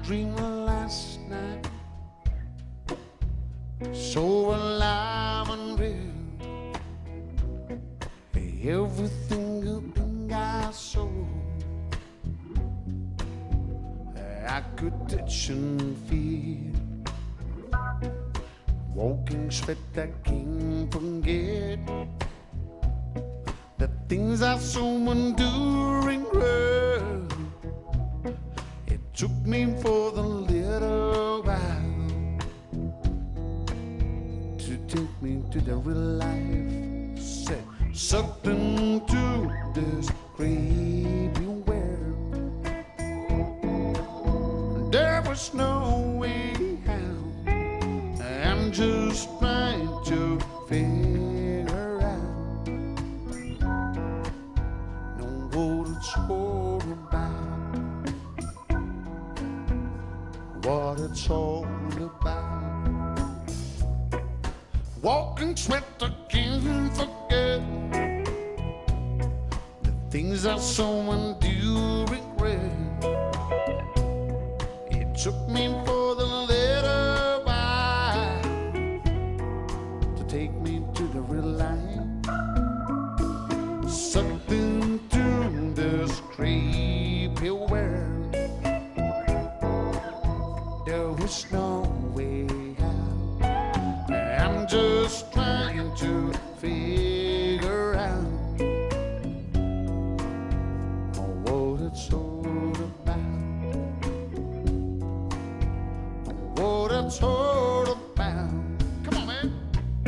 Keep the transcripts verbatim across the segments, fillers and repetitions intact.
dream last night, so alive and real. Everything in I saw, I could touch and feel. Walking sweat, I can't forget the things I saw enduring growth. It took me for the little while to take me to the real life. Said, sucked into this creepy world. There was no way out. I'm just trying to figure out, know what it's all about, what it's all about. Walking sweat, I can't forget the things I saw and do regret. It took me for the little while to take me to the real life. Sucked into this creepy world. There was no way out. I'm just trying to figure out what it's all about, what it's all about. Come on, man.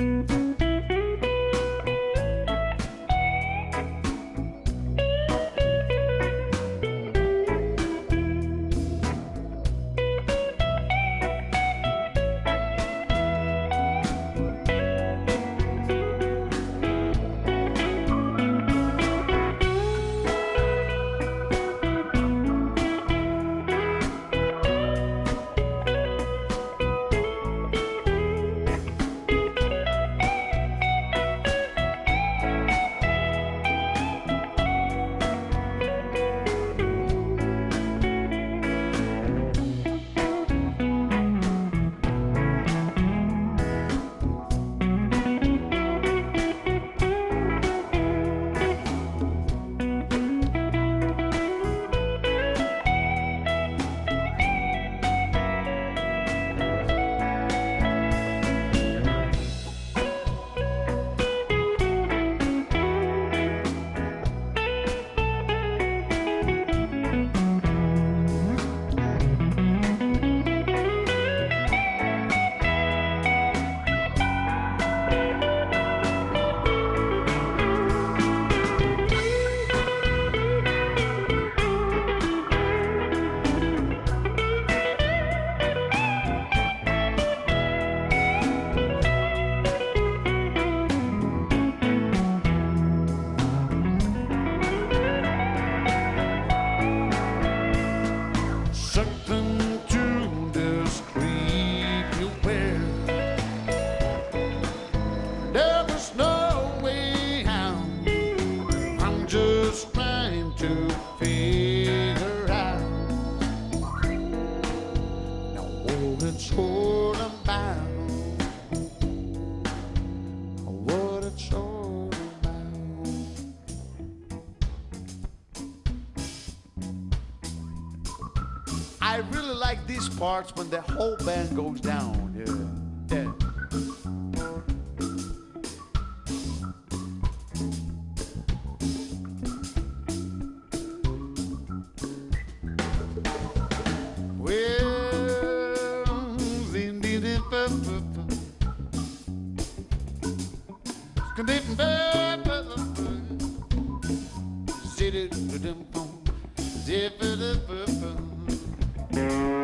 Sucked into this creepy world. There was no way out. I'm just trying to figure out now what it's all about, what it's all about. I really like these parts when the whole band goes down. Yeah. Yeah. Well,